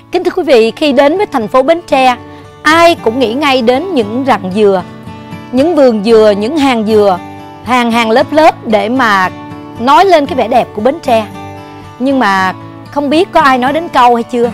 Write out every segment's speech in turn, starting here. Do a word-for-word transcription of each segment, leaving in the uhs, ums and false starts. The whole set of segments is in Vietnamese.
Kính thưa quý vị, khi đến với thành phố Bến Tre, ai cũng nghĩ ngay đến những rặng dừa, những vườn dừa, những hàng dừa, hàng hàng lớp lớp để mà nói lên cái vẻ đẹp của Bến Tre. Nhưng mà không biết có ai nói đến cau hay chưa?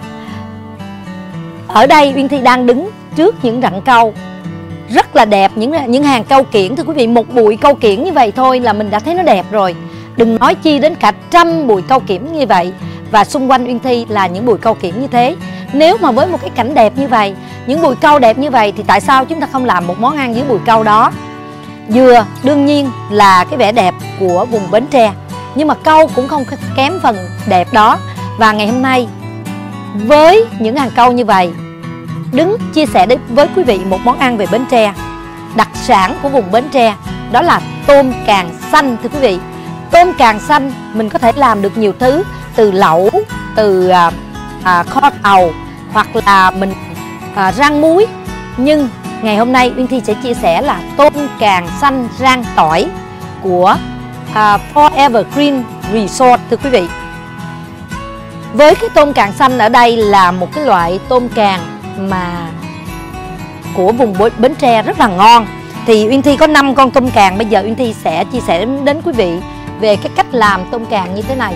Ở đây Uyên Thi đang đứng trước những rặng cau rất là đẹp, những những hàng cau kiểng. Thưa quý vị, một bụi cau kiểng như vậy thôi là mình đã thấy nó đẹp rồi, đừng nói chi đến cả trăm bụi cau kiểng như vậy. Và xung quanh Uyên Thi là những bụi cau kiểng như thế. Nếu mà với một cái cảnh đẹp như vậy, những bụi cau đẹp như vậy, thì tại sao chúng ta không làm một món ăn dưới bụi cau đó? Dừa đương nhiên là cái vẻ đẹp của vùng Bến Tre, nhưng mà cau cũng không kém phần đẹp đó. Và ngày hôm nay với những hàng cau như vậy, đứng chia sẻ với quý vị một món ăn về Bến Tre, đặc sản của vùng Bến Tre, đó là tôm càng xanh. Thưa quý vị, tôm càng xanh mình có thể làm được nhiều thứ, từ lẩu, từ à, à, kho tàu, hoặc là mình à, rang muối. Nhưng ngày hôm nay Uyên Thi sẽ chia sẻ là tôm càng xanh rang tỏi của à, Forever Green Resort. Thưa quý vị, với cái tôm càng xanh ở đây là một cái loại tôm càng mà của vùng Bến Tre rất là ngon. Thì Uyên Thi có năm con tôm càng, bây giờ Uyên Thi sẽ chia sẻ đến quý vị về cái cách làm tôm càng như thế này.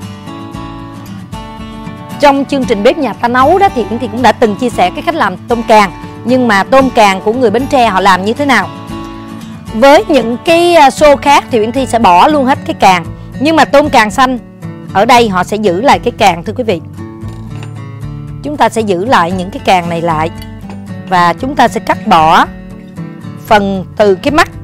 Trong chương trình Bếp Nhà Ta Nấu đó thì Uyên Thi cũng đã từng chia sẻ cái cách làm tôm càng, nhưng mà tôm càng của người Bến Tre họ làm như thế nào. Với những cái show khác thì Uyên Thi sẽ bỏ luôn hết cái càng, nhưng mà tôm càng xanh ở đây họ sẽ giữ lại cái càng. Thưa quý vị, chúng ta sẽ giữ lại những cái càng này lại, và chúng ta sẽ cắt bỏ phần từ cái mắt.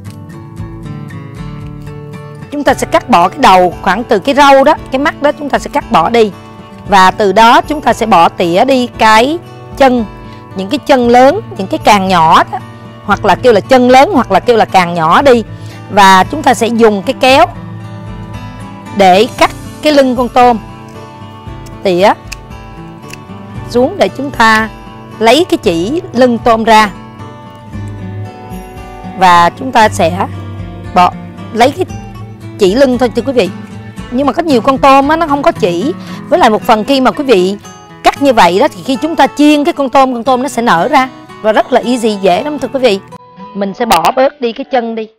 Chúng ta sẽ cắt bỏ cái đầu khoảng từ cái râu đó, cái mắt đó chúng ta sẽ cắt bỏ đi. Và từ đó chúng ta sẽ bỏ tỉa đi cái chân, những cái chân lớn, những cái càng nhỏ đó, hoặc là kêu là chân lớn, hoặc là kêu là càng nhỏ đi. Và chúng ta sẽ dùng cái kéo để cắt cái lưng con tôm, tỉa xuống để chúng ta lấy cái chỉ lưng tôm ra. Và chúng ta sẽ bỏ lấy cái chỉ lưng thôi thưa quý vị. Nhưng mà có nhiều con tôm á, nó không có chỉ. Với lại một phần khi mà quý vị cắt như vậy đó, thì khi chúng ta chiên cái con tôm, con tôm nó sẽ nở ra. Và rất là easy, dễ lắm thưa quý vị. Mình sẽ bỏ bớt đi cái chân đi.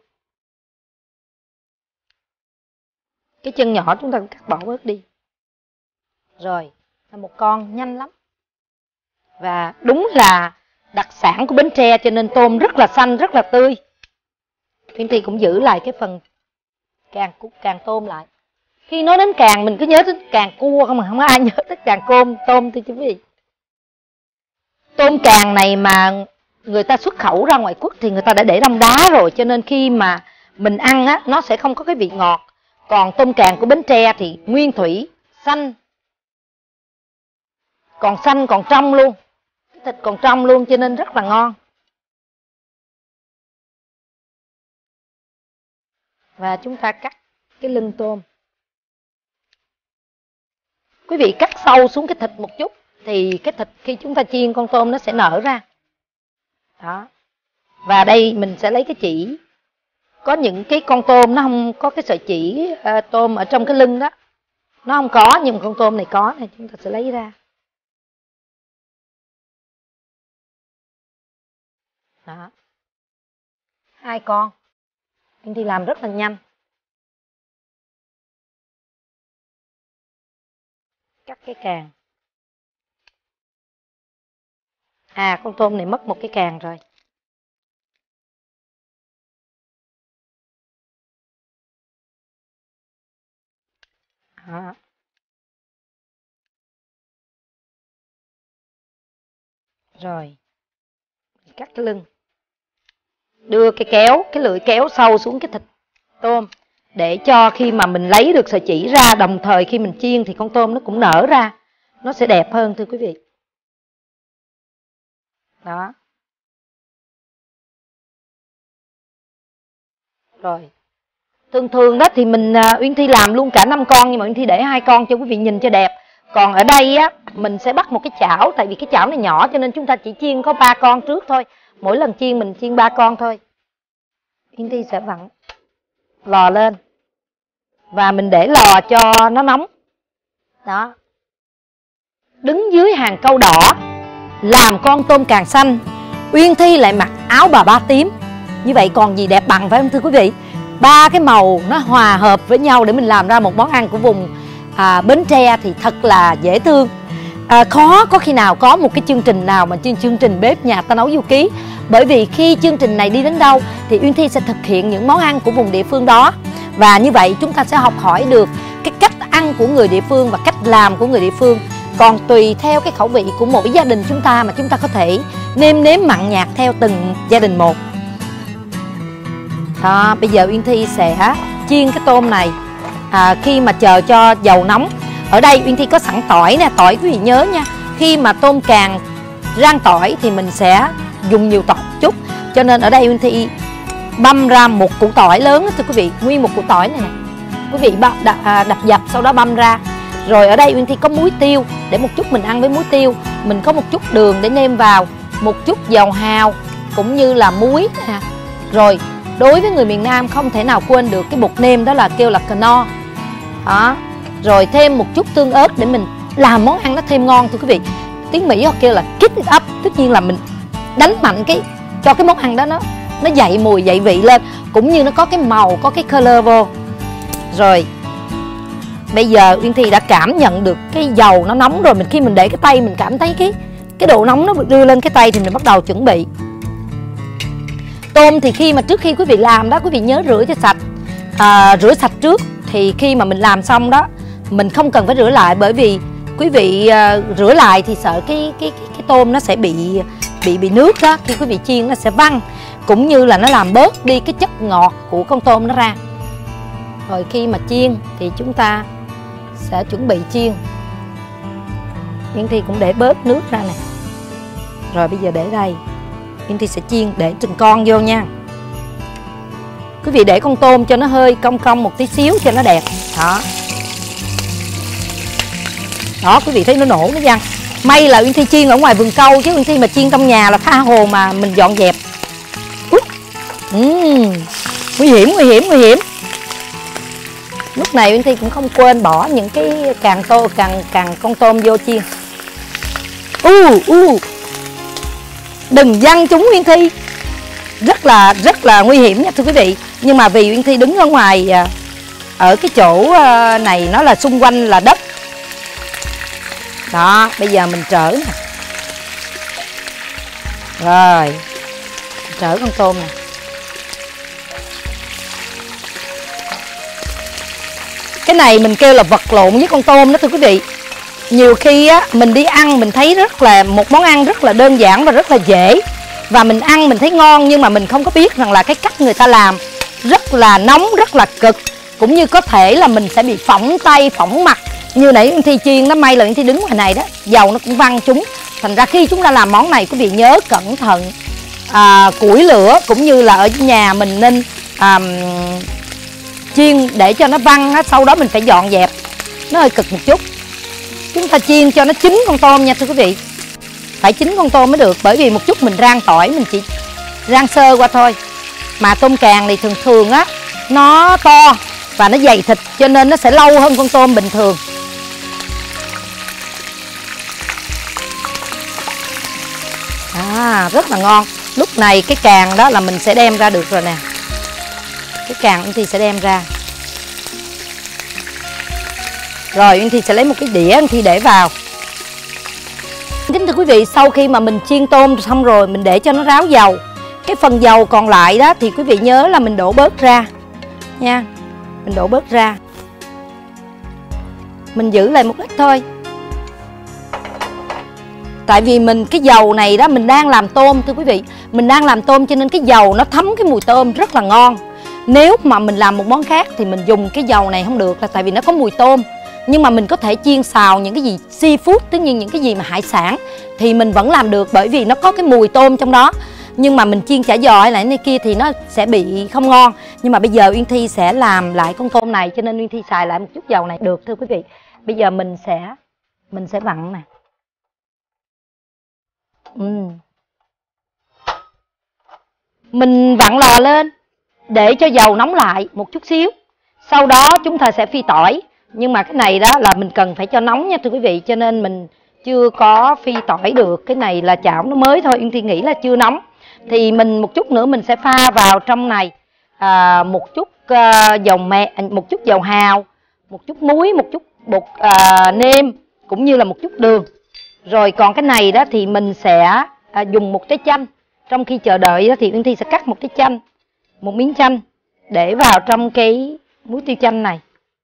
Cái chân nhỏ chúng ta cũng cắt bỏ bớt đi. Rồi, là một con nhanh lắm. Và đúng là đặc sản của Bến Tre, cho nên tôm rất là xanh, rất là tươi. Uyên Thi cũng giữ lại cái phần càng càng tôm lại. Khi nói đến càng mình cứ nhớ đến càng cua không, mà không có ai nhớ tới càng tôm tôm thưa quý vị. Tôm càng này mà người ta xuất khẩu ra ngoại quốc thì người ta đã để đông đá rồi, cho nên khi mà mình ăn á, nó sẽ không có cái vị ngọt. Còn tôm càng của Bến Tre thì nguyên thủy, xanh, còn xanh còn trong luôn, cái thịt còn trong luôn, cho nên rất là ngon. Và chúng ta cắt cái lưng tôm. Quý vị cắt sâu xuống cái thịt một chút, thì cái thịt khi chúng ta chiên con tôm nó sẽ nở ra. Đó. Và đây mình sẽ lấy cái chỉ. Có những cái con tôm nó không có cái sợi chỉ uh, tôm ở trong cái lưng đó, nó không có, nhưng mà con tôm này có, này chúng ta sẽ lấy ra. Đó. Hai con. Uyên Thi làm rất là nhanh. Cắt cái càng. À, con tôm này mất một cái càng rồi. Đó. Rồi, cắt cái lưng. Đưa cái kéo, cái lưỡi kéo sâu xuống cái thịt tôm, để cho khi mà mình lấy được sợi chỉ ra, đồng thời khi mình chiên thì con tôm nó cũng nở ra, nó sẽ đẹp hơn thưa quý vị. Đó. Rồi. Thường thường đó thì mình Uyên Thi làm luôn cả năm con, nhưng mà Uyên Thi để hai con cho quý vị nhìn cho đẹp. Còn ở đây á, mình sẽ bắt một cái chảo, tại vì cái chảo này nhỏ cho nên chúng ta chỉ chiên có ba con trước thôi. Mỗi lần chiên mình chiên ba con thôi. Uyên Thi sẽ vặn lò lên và mình để lò cho nó nóng. Đó. đứng dưới hàng cau đỏ làm con tôm càng xanh, Uyên Thi lại mặc áo bà ba tím. Như vậy còn gì đẹp bằng, phải không thưa quý vị? Ba cái màu nó hòa hợp với nhau để mình làm ra một món ăn của vùng à, Bến Tre thì thật là dễ thương. À, khó có khi nào có một cái chương trình nào mà chương, chương trình Bếp Nhà Ta Nấu Du Ký. Bởi vì khi chương trình này đi đến đâu thì Uyên Thi sẽ thực hiện những món ăn của vùng địa phương đó. Và như vậy chúng ta sẽ học hỏi được cái cách ăn của người địa phương và cách làm của người địa phương. Còn tùy theo cái khẩu vị của mỗi gia đình chúng ta mà chúng ta có thể nêm nếm mặn nhạt theo từng gia đình một. Đó, bây giờ Uyên Thi sẽ chiên cái tôm này à, khi mà chờ cho dầu nóng. Ở đây Uyên Thi có sẵn tỏi nè, tỏi quý vị nhớ nha. Khi mà tôm càng rang tỏi thì mình sẽ dùng nhiều tỏi chút. Cho nên ở đây Uyên Thi băm ra một củ tỏi lớn đó, thưa quý vị, nguyên một củ tỏi này nè. Quý vị đập, đập, đập dập sau đó băm ra. Rồi ở đây Uyên Thi có muối tiêu để một chút mình ăn với muối tiêu. Mình có một chút đường để nêm vào, một chút dầu hào cũng như là muối nè. Rồi đối với người miền Nam không thể nào quên được cái bột nêm, đó là kêu là cano. Đó. Rồi thêm một chút tương ớt để mình làm món ăn nó thêm ngon thưa quý vị. Tiếng Mỹ họ kêu là kick it up, tất nhiên là mình đánh mạnh cái cho cái món ăn đó nó nó dậy mùi dậy vị lên, cũng như nó có cái màu, có cái color vô. Rồi bây giờ Uyên Thi đã cảm nhận được cái dầu nó nóng rồi. Mình khi mình để cái tay mình cảm thấy cái cái độ nóng nó đưa lên cái tay thì mình bắt đầu chuẩn bị. Tôm thì khi mà trước khi quý vị làm đó, quý vị nhớ rửa cho sạch, à, rửa sạch trước. Thì khi mà mình làm xong đó, mình không cần phải rửa lại, bởi vì quý vị uh, rửa lại thì sợ cái cái cái, cái tôm nó sẽ bị bị bị nước đó, khi quý vị chiên nó sẽ văng, cũng như là nó làm bớt đi cái chất ngọt của con tôm nó ra. Rồi khi mà chiên thì chúng ta sẽ chuẩn bị chiên. Uyên Thi cũng để bớt nước ra nè. Rồi bây giờ để đây, Uyên Thi sẽ chiên để từng con vô nha. Quý vị để con tôm cho nó hơi cong cong một tí xíu cho nó đẹp. Đó. Đó, quý vị thấy nó nổ nó văng. May là Uyên Thi chiên ở ngoài vườn cau, chứ Uyên Thi mà chiên trong nhà là tha hồ mà mình dọn dẹp. uhm, Nguy hiểm, nguy hiểm, nguy hiểm. Lúc này Uyên Thi cũng không quên bỏ những cái càng tô càng càng con tôm vô chiên. u uh, uh. Đừng văng chúng Uyên Thi. Rất là rất là nguy hiểm nha thưa quý vị. Nhưng mà vì Uyên Thi đứng ở ngoài, ở cái chỗ này nó là xung quanh là đất. Đó, bây giờ mình trở nè. Rồi, trở con tôm nè. Cái này mình kêu là vật lộn với con tôm đó thưa quý vị. Nhiều khi á, mình đi ăn mình thấy rất là một món ăn rất là đơn giản và rất là dễ. Và mình ăn mình thấy ngon, nhưng mà mình không có biết rằng là cái cách người ta làm rất là nóng, rất là cực. Cũng như có thể là mình sẽ bị phỏng tay, phỏng mặt. Như nãy Uyên Thi chiên, nó may là Uyên Thi đứng ngoài này đó, dầu nó cũng văng chúng. Thành ra khi chúng ta làm món này, quý vị nhớ cẩn thận à, củi lửa, cũng như là ở nhà mình nên à, chiên để cho nó văng á, sau đó mình phải dọn dẹp. Nó hơi cực một chút. Chúng ta chiên cho nó chín con tôm nha thưa quý vị. Phải chín con tôm mới được, bởi vì một chút mình rang tỏi mình chỉ rang sơ qua thôi. Mà tôm càng thì thường thường á, nó to và nó dày thịt, cho nên nó sẽ lâu hơn con tôm bình thường. À, rất là ngon. Lúc này cái càng đó là mình sẽ đem ra được rồi nè. Cái càng Uyên Thi sẽ đem ra. Rồi Uyên Thi sẽ lấy một cái đĩa Uyên Thi để vào. Kính thưa quý vị, sau khi mà mình chiên tôm xong rồi, mình để cho nó ráo dầu. Cái phần dầu còn lại đó thì quý vị nhớ là mình đổ bớt ra nha. Mình đổ bớt ra. Mình giữ lại một ít thôi. Tại vì mình cái dầu này đó mình đang làm tôm thưa quý vị. Mình đang làm tôm cho nên cái dầu nó thấm cái mùi tôm rất là ngon. Nếu mà mình làm một món khác thì mình dùng cái dầu này không được, là tại vì nó có mùi tôm. Nhưng mà mình có thể chiên xào những cái gì seafood, tất nhiên những cái gì mà hải sản thì mình vẫn làm được, bởi vì nó có cái mùi tôm trong đó. Nhưng mà mình chiên chả giò hay là này kia thì nó sẽ bị không ngon. Nhưng mà bây giờ Uyên Thi sẽ làm lại con tôm này, cho nên Uyên Thi xài lại một chút dầu này được thưa quý vị. Bây giờ mình sẽ mình sẽ vặn nè. uhm. Mình vặn lò lên để cho dầu nóng lại một chút xíu. Sau đó chúng ta sẽ phi tỏi. Nhưng mà cái này đó là mình cần phải cho nóng nha thưa quý vị, cho nên mình chưa có phi tỏi được. Cái này là chảo nó mới thôi, Uyên Thi nghĩ là chưa nóng. Thì mình một chút nữa mình sẽ pha vào trong này à, một chút à, dầu mè, một chút dầu hào, một chút muối, một chút bột à, nêm, cũng như là một chút đường. Rồi còn cái này đó thì mình sẽ à, dùng một trái chanh. Trong khi chờ đợi đó thì Uyên Thi sẽ cắt một trái chanh, một miếng chanh để vào trong cái muối tiêu chanh này.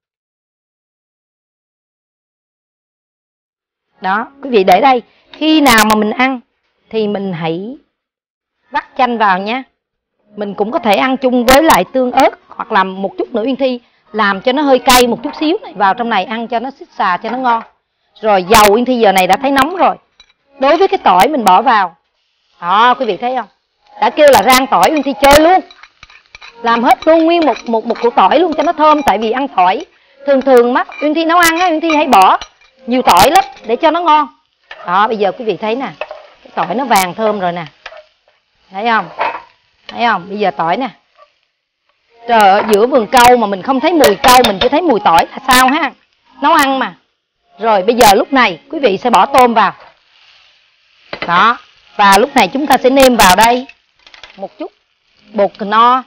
Đó, quý vị để đây. Khi nào mà mình ăn thì mình hãy vắt chanh vào nhé. Mình cũng có thể ăn chung với lại tương ớt, hoặc là một chút nữa Uyên Thi làm cho nó hơi cay một chút xíu này vào trong này ăn cho nó xít xà cho nó ngon. Rồi dầu Uyên Thi giờ này đã thấy nóng rồi. Đối với cái tỏi mình bỏ vào. Đó, quý vị thấy không? Đã kêu là rang tỏi, Uyên Thi chơi luôn. Làm hết luôn nguyên một một một củ tỏi luôn cho nó thơm, tại vì ăn tỏi thường thường mắt Uyên Thi nấu ăn á, Uyên Thi hay bỏ nhiều tỏi lắm để cho nó ngon. Đó, bây giờ quý vị thấy nè, cái tỏi nó vàng thơm rồi nè. Thấy không? Thấy không? Bây giờ tỏi nè. Trời ơi, giữa vườn cau mà mình không thấy mùi cau, mình chỉ thấy mùi tỏi là sao ha? Nấu ăn mà. Rồi bây giờ lúc này quý vị sẽ bỏ tôm vào. Đó. Và lúc này chúng ta sẽ nêm vào đây một chút bột no,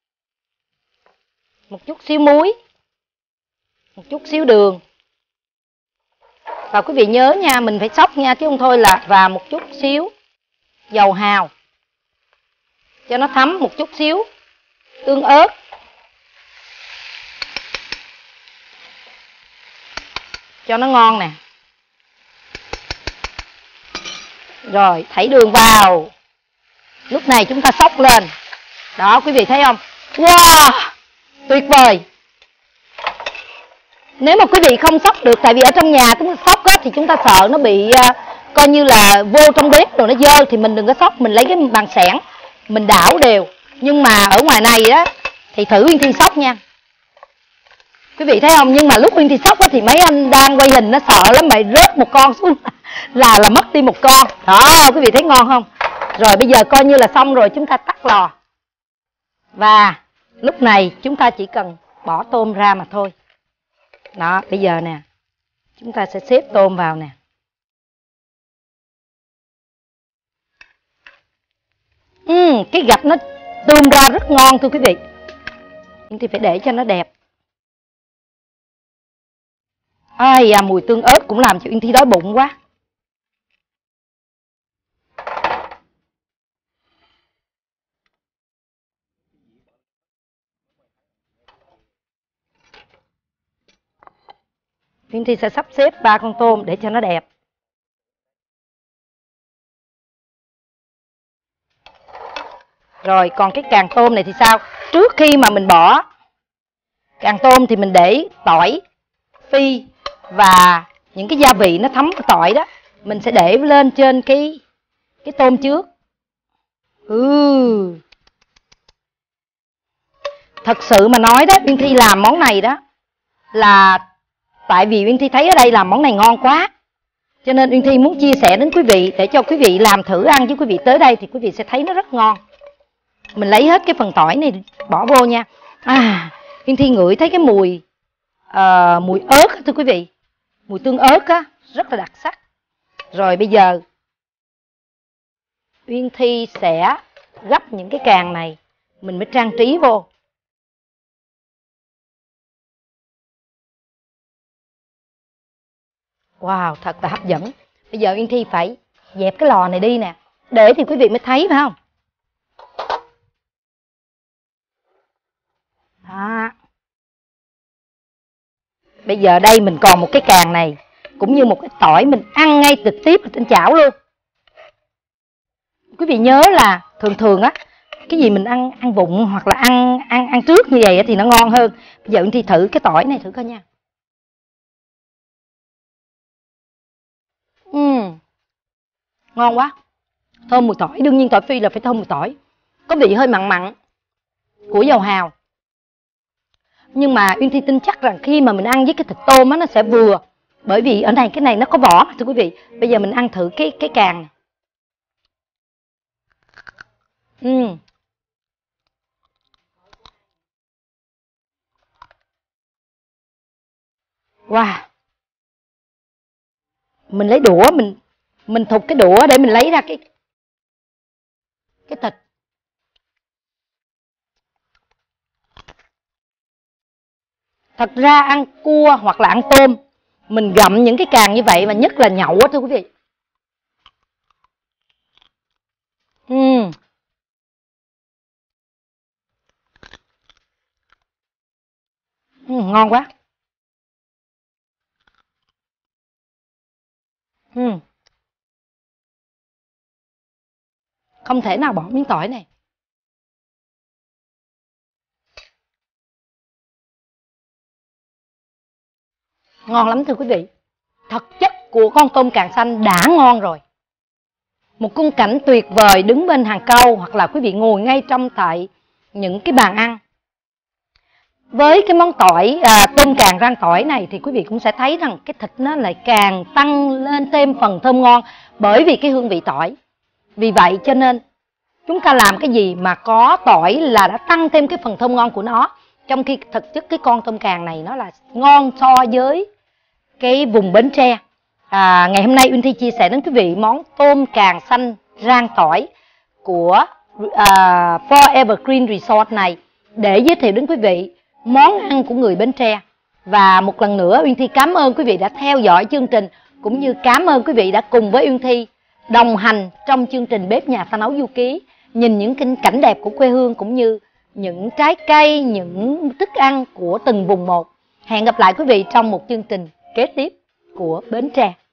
một chút xíu muối, một chút xíu đường. Và quý vị nhớ nha, mình phải xóc nha, chứ không thôi là và một chút xíu dầu hào cho nó thấm, một chút xíu tương ớt, cho nó ngon nè. Rồi thảy đường vào. Lúc này chúng ta xóc lên. Đó, quý vị thấy không? Wow, tuyệt vời. Nếu mà quý vị không xóc được, tại vì ở trong nhà chúng ta xóc á, thì chúng ta sợ nó bị uh, coi như là vô trong bếp rồi nó dơ, thì mình đừng có xóc, mình lấy cái bàn xẻng mình đảo đều. Nhưng mà ở ngoài này đó thì thử Uyên Thi xóc nha. Quý vị thấy không? Nhưng mà lúc Uyên Thi xóc á, thì mấy anh đang quay hình nó sợ lắm, mày rớt một con xuống là là mất đi một con. Đó, quý vị thấy ngon không? Rồi bây giờ coi như là xong rồi, chúng ta tắt lò. Và lúc này chúng ta chỉ cần bỏ tôm ra mà thôi. Đó, bây giờ nè, chúng ta sẽ xếp tôm vào nè. Uhm, cái gạch nó tươm ra rất ngon thưa quý vị. Nhưng thì phải để cho nó đẹp. Ai à, mùi tương ớt cũng làm cho Uyên Thi đói bụng quá. Uyên Thi sẽ sắp xếp ba con tôm để cho nó đẹp. Rồi còn cái càng tôm này thì sao? Trước khi mà mình bỏ càng tôm thì mình để tỏi phi và những cái gia vị nó thấm cái tỏi đó, mình sẽ để lên trên cái cái tôm trước. Ừ. Thật sự mà nói đó, Uyên Thi làm món này đó là tại vì Uyên Thi thấy ở đây làm món này ngon quá, cho nên Uyên Thi muốn chia sẻ đến quý vị để cho quý vị làm thử ăn, với quý vị tới đây thì quý vị sẽ thấy nó rất ngon. Mình lấy hết cái phần tỏi này bỏ vô nha. À, Uyên Thi ngửi thấy cái mùi uh, mùi ớt thưa quý vị, mùi tương ớt á, rất là đặc sắc. Rồi bây giờ Uyên Thi sẽ gấp những cái càng này, mình mới trang trí vô. Wow, thật là hấp dẫn. Bây giờ Uyên Thi phải dẹp cái lò này đi nè, để thì quý vị mới thấy phải không? Đó. Bây giờ đây mình còn một cái càng này, cũng như một cái tỏi mình ăn ngay trực tiếp trên chảo luôn. Quý vị nhớ là thường thường á, cái gì mình ăn ăn vụng hoặc là ăn ăn ăn trước như vậy thì nó ngon hơn. Bây giờ Uyên Thi thử cái tỏi này thử coi nha. Uhm, ngon quá, thơm mùi tỏi. Đương nhiên tỏi phi là phải thơm mùi tỏi, có vị hơi mặn mặn của dầu hào. Nhưng mà Uyên Thi tin chắc rằng khi mà mình ăn với cái thịt tôm á, nó sẽ vừa. Bởi vì ở này cái này nó có vỏ mà thưa quý vị. Bây giờ mình ăn thử cái cái càng này. Uhm. Wow, mình lấy đũa, mình mình thụt cái đũa để mình lấy ra cái cái thịt. Thật ra ăn cua hoặc là ăn tôm, mình gặm những cái càng như vậy, và nhất là nhậu á thưa quý vị. Uhm. Uhm, ngon quá. Uhm. Không thể nào bỏ miếng tỏi này. Ngon lắm thưa quý vị. Thật chất của con tôm càng xanh đã ngon rồi. Một khung cảnh tuyệt vời đứng bên hàng cau, hoặc là quý vị ngồi ngay trong tại những cái bàn ăn. Với cái món tỏi à, tôm càng rang tỏi này thì quý vị cũng sẽ thấy rằng cái thịt nó lại càng tăng lên thêm phần thơm ngon bởi vì cái hương vị tỏi. Vì vậy cho nên chúng ta làm cái gì mà có tỏi là đã tăng thêm cái phần thơm ngon của nó. Trong khi thực chất cái con tôm càng này nó là ngon so với cái vùng Bến Tre. À, ngày hôm nay Uyên Thi chia sẻ đến quý vị món tôm càng xanh rang tỏi của à, Forever Green Resort này để giới thiệu đến quý vị món ăn của người Bến Tre. Và một lần nữa Uyên Thi cảm ơn quý vị đã theo dõi chương trình, cũng như cảm ơn quý vị đã cùng với Uyên Thi đồng hành trong chương trình Bếp Nhà Ta Nấu Du Ký, nhìn những cảnh đẹp của quê hương cũng như những trái cây, những thức ăn của từng vùng một. Hẹn gặp lại quý vị trong một chương trình kế tiếp của Bến Tre.